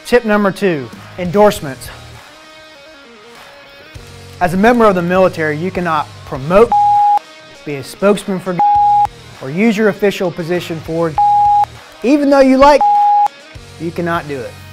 Tip number 2, endorsements. As a member of the military, you cannot promote, be a spokesman for, or use your official position for, even though you like, you cannot do it.